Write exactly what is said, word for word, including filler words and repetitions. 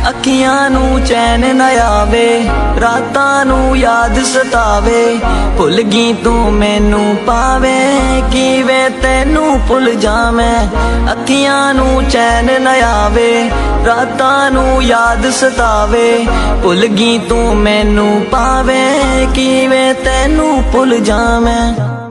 अखियां नू चैन न आवे, रातां नू याद सतावे। भुल गई तू मैनू पावे, किवें तैनू भुल जावैं। अखियां नू चैन न आवे, रातां नू याद सतावे। भुल गई तू मैनू पावे, किवें तैनू भुल जावैं।